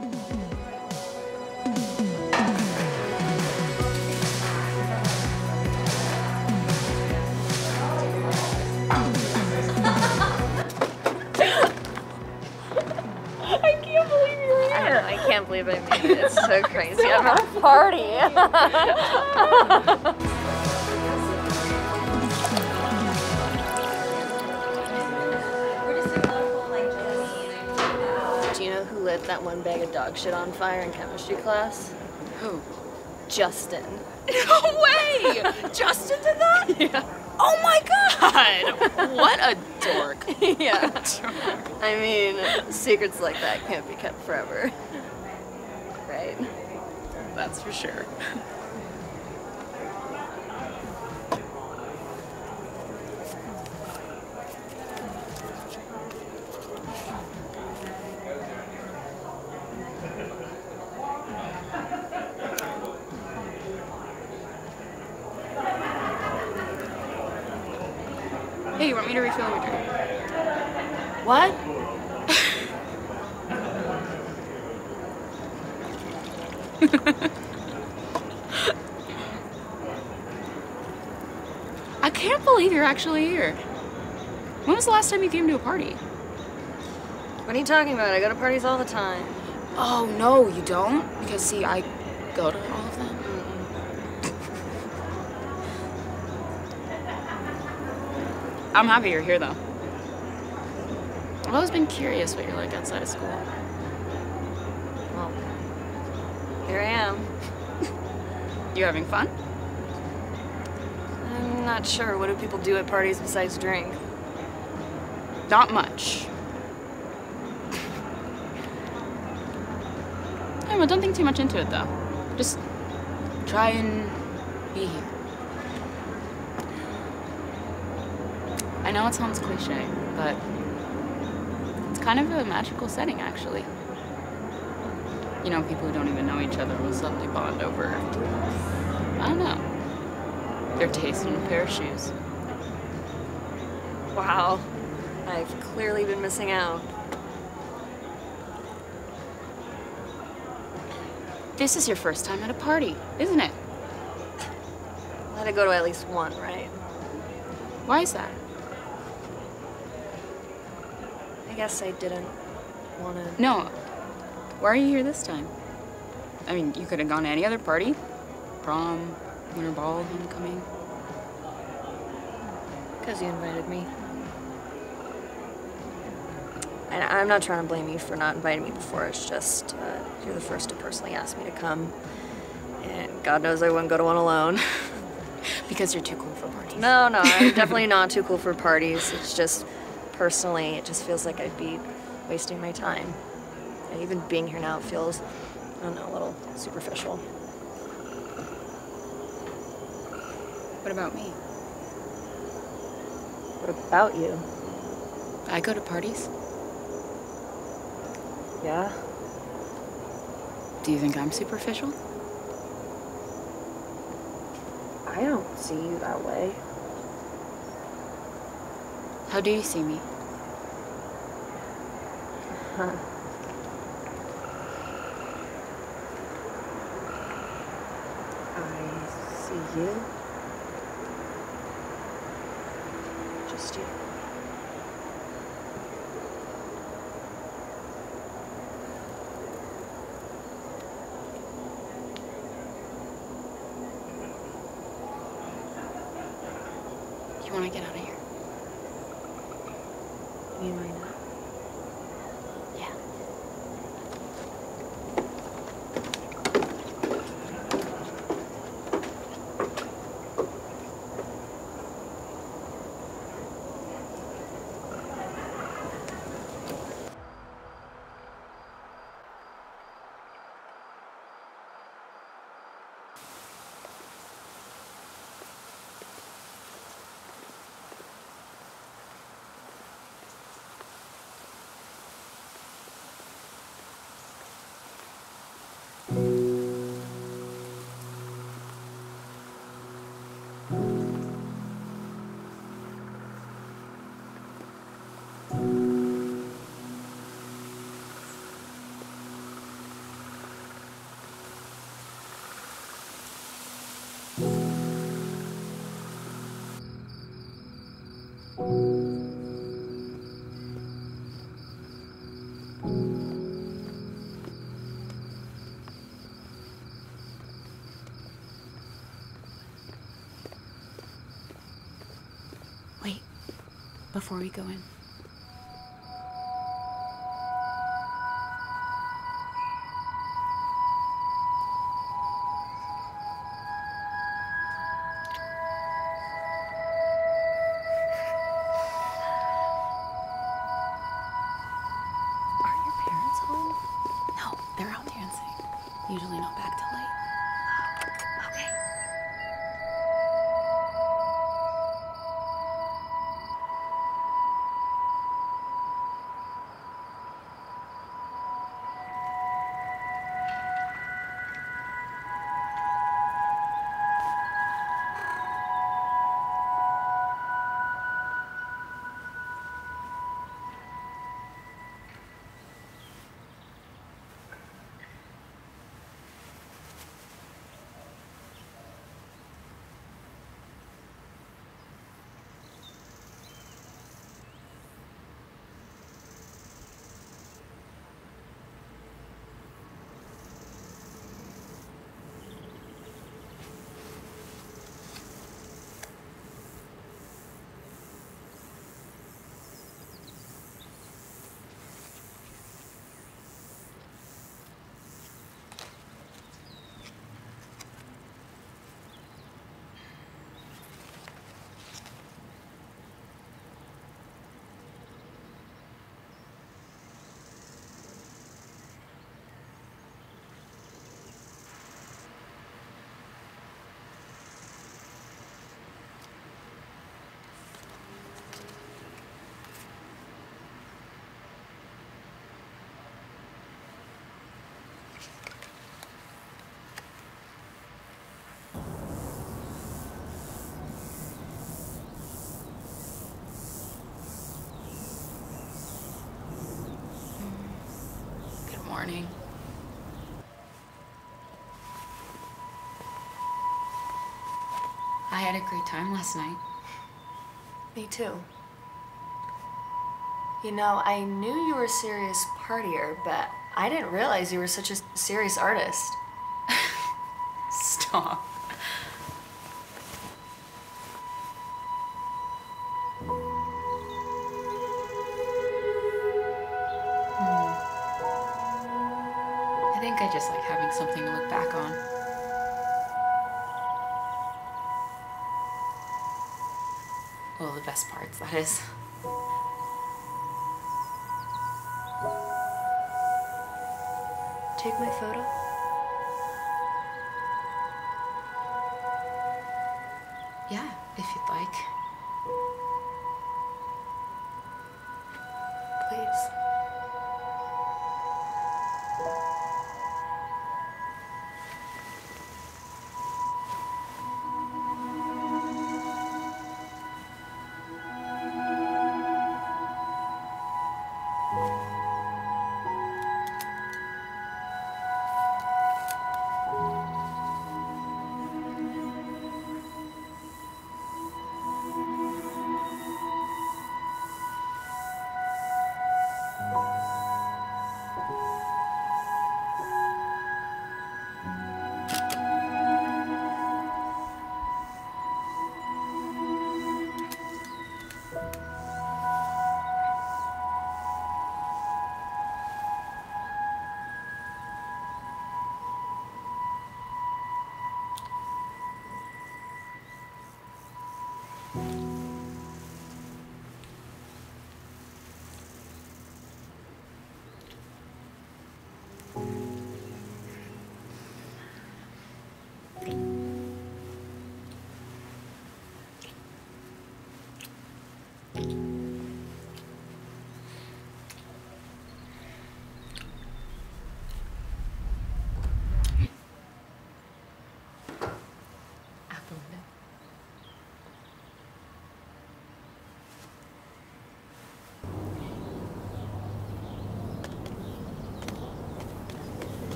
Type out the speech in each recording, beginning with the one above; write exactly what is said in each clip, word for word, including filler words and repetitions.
I can't believe I made it. It's so crazy. I'm at a party. Do you know who lit that one bag of dog shit on fire in chemistry class? Who? Justin. No way! Justin did that? Yeah. Oh my god! What a dork. Yeah. I mean, secrets like that can't be kept forever. Right? That's for sure. Hey, you want me to refill your drink? What? I can't believe you're actually here. When was the last time you came to a party? What are you talking about? I go to parties all the time. Oh, no, you don't? Because, see, I go to all of them. I'm happy you're here, though. I've always been curious what you're like outside of school. Well, here I am. You having fun? I'm not sure. What do people do at parties besides drink? Not much. I don't know, don't think too much into it, though. Just try and be here. I know it sounds cliche, but it's kind of a magical setting, actually. You know, people who don't even know each other will suddenly bond over, I don't know, their taste in a pair of shoes. Wow. I've clearly been missing out. This is your first time at a party, isn't it? I had to go to at least one, right? Why is that? I guess I didn't want to... No. Why are you here this time? I mean, you could have gone to any other party. Prom, winter ball, homecoming. Because you invited me. And I'm not trying to blame you for not inviting me before. It's just, uh, you're the first to personally ask me to come. And God knows I wouldn't go to one alone. Because you're too cool for parties. No, no, I'm definitely not too cool for parties. It's just, personally, it just feels like I'd be wasting my time. And even being here now feels, I don't know, a little superficial. What about me? What about you? I go to parties. Yeah? Do you think I'm superficial? I don't see you that way. How do you see me? Huh. I see you. Just you. You want to get out of here? You mean right now? Yeah. before we go in. Are your parents home? No, they're out dancing. Usually not back till late. Okay. Good morning. I had a great time last night. Me too. You know, I knew you were a serious partier, but I didn't realize you were such a serious artist. Stop. I think I just like having something to look back on. Well, the best parts, that is. Take my photo? Yeah, if you'd like. Please.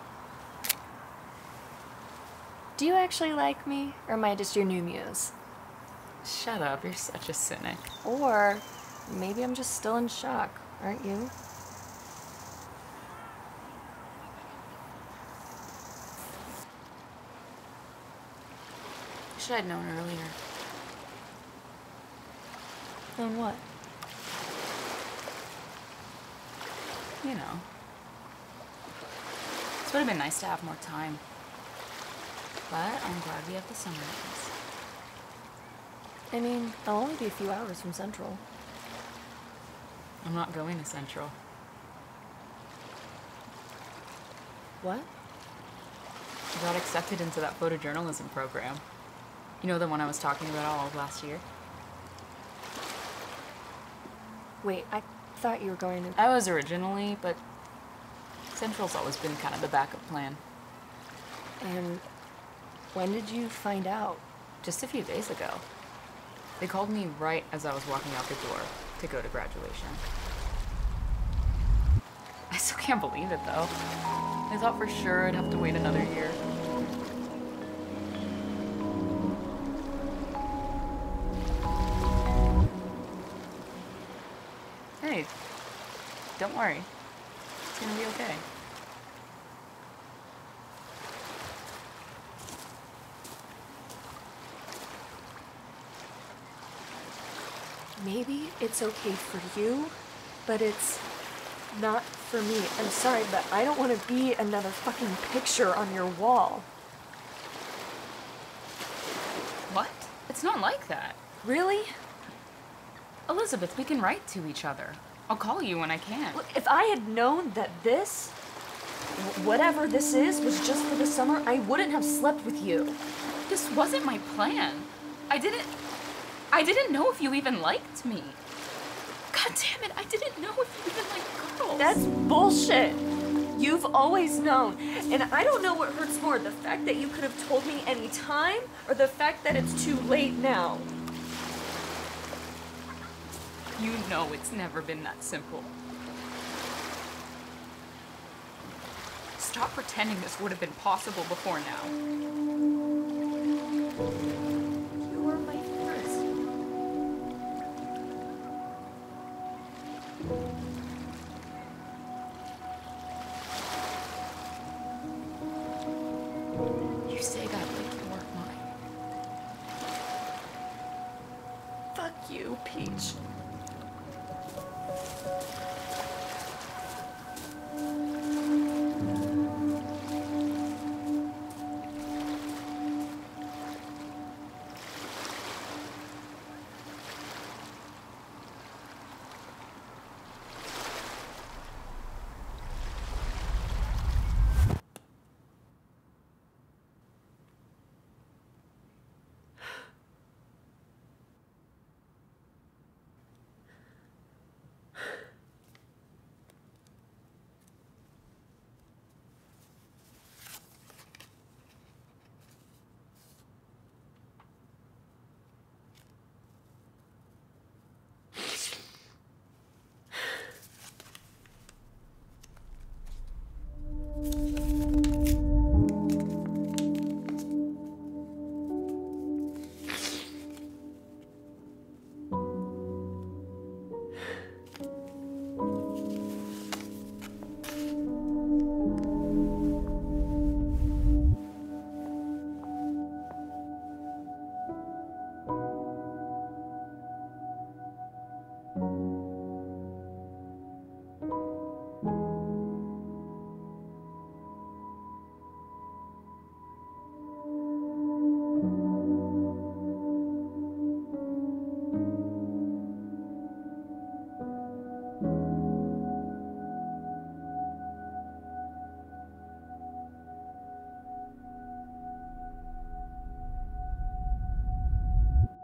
Do you actually like me, or am I just your new muse? Shut up, you're such a cynic. Or maybe I'm just still in shock, aren't you? Wish I'd known earlier. On what? You know. It would have been nice to have more time. But I'm glad we have the summer days. I mean, I'll only be a few hours from Central. I'm not going to Central. What? I got accepted into that photojournalism program. You know, the one I was talking about all of last year? Wait, I thought you were going to... I was originally, but Central's always been kind of the backup plan. And when did you find out? Just a few days ago. They called me right as I was walking out the door to go to graduation. I still can't believe it, though. I thought for sure I'd have to wait another year. Hey, don't worry. It's gonna be okay. Maybe it's okay for you, but it's not for me. I'm sorry, but I don't want to be another fucking picture on your wall. What? It's not like that. Really? Elizabeth, we can write to each other. I'll call you when I can. Look, if I had known that this, whatever this is, was just for the summer, I wouldn't have slept with you. This wasn't my plan. I didn't... I didn't know if you even liked me. God damn it, I didn't know if you even liked girls. That's bullshit. You've always known. And I don't know what hurts more, the fact that you could have told me any time, or the fact that it's too late now. You know it's never been that simple. Stop pretending this would have been possible before now. You were my first. You say that like you weren't mine. Fuck you, Peach.